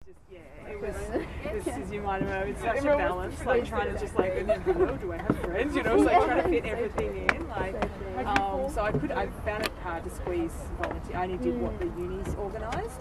It was as you might remember, it's such a balance, like trying to just like, and then hello, do I have friends? You know, it's like trying to fit everything in. Like, so I found it hard to squeeze volunteer. I only did what the unis organised.